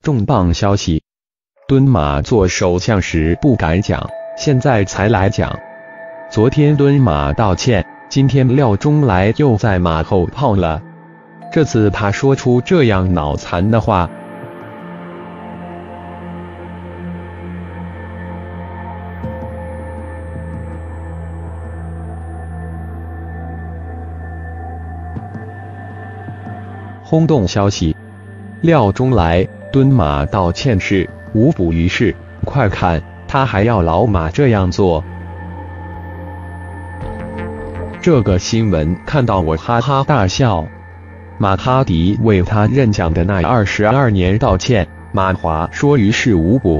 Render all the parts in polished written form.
重磅消息！敦马做首相时不敢讲，现在才来讲。昨天敦马道歉，今天廖中来又在马后炮了。这次他说出这样脑残的话。轰动消息：廖中来、敦马道歉是无补于事，快看，他还要老马这样做。这个新闻看到我哈哈大笑。马哈迪为他任讲的那22年道歉，马华说于事无补。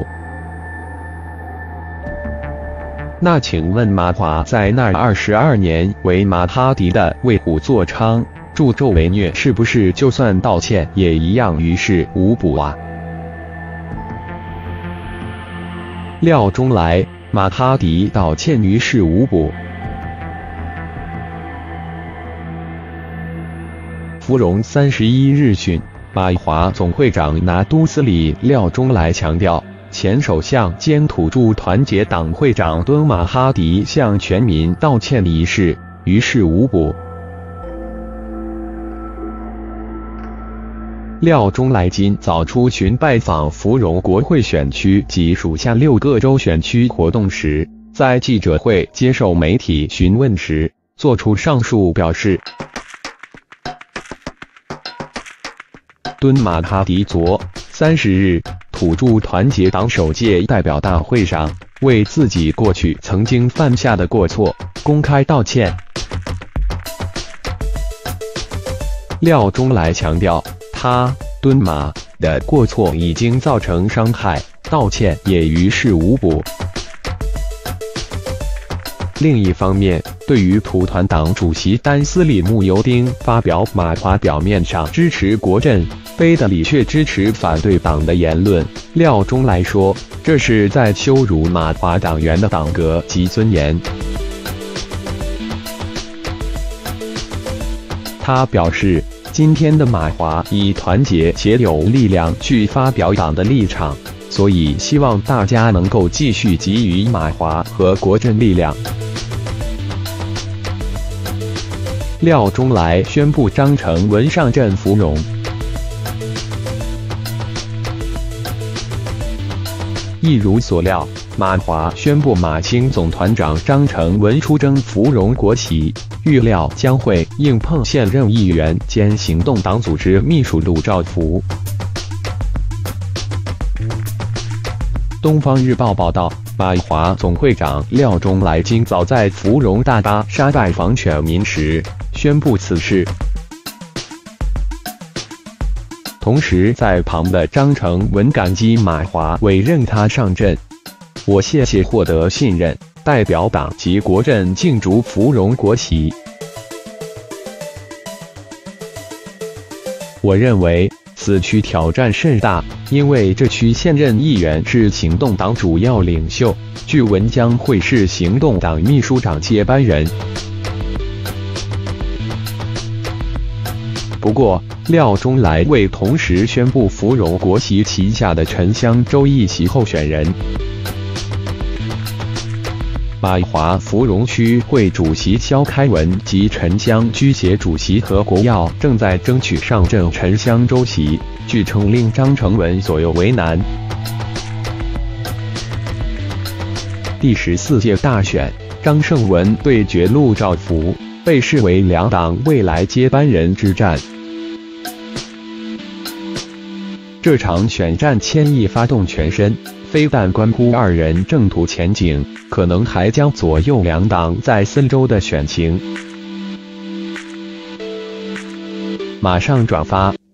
那请问马华在那22年为马哈迪的为虎作伥、助纣为虐，是不是就算道歉也一样于事无补啊？廖中来、马哈迪道歉于事无补。芙蓉31日讯，马华总会长拿督斯里廖中来强调，前首相兼土著团结党会长敦马哈迪向全民道歉一事于事无补。廖中来今早出巡拜访芙蓉国会选区及属下6个州选区活动时，在记者会接受媒体询问时，作出上述表示。敦马哈迪昨30日土著团结党首届代表大会上，为自己过去曾经犯下的过错公开道歉。廖中来强调，他敦马的过错已经造成伤害，道歉也于事无补。另一方面，对于土团党主席丹斯里慕尤丁发表马华表面上支持国阵，背地里却支持反对党的言论，廖中来说，这是在羞辱马华党员的党格及尊严。他表示，今天的马华以团结且有力量去发表党的立场，所以希望大家能够继续给予马华和国阵力量。廖中来宣布张成文上阵芙蓉。一如所料，马华宣布马青总团长张成文出征芙蓉国旗，预料将会硬碰现任议员兼行动党组织秘书陆兆福。东方日报报道，马华总会长廖中来今早在芙蓉大巴沙拜访选民时，宣布此事。同时在旁的张成文感激马华委任他上阵，我谢谢获得信任，代表党及国阵竞逐芙蓉国旗。我认为此区挑战甚大，因为这区现任议员是行动党主要领袖，据闻将会是行动党秘书长接班人。不过，廖中来未同时宣布芙蓉国旗旗下的城乡州议席候选人。马华芙蓉区会主席肖开文及城乡居协主席何国耀正在争取上阵城乡州席，据称令张成文左右为难。第14届大选，张胜文对决陆兆福，被视为两党未来接班人之战。这场选战牵一发动全身，非但关乎二人政途前景，可能还将左右两党在4州的选情。马上转发。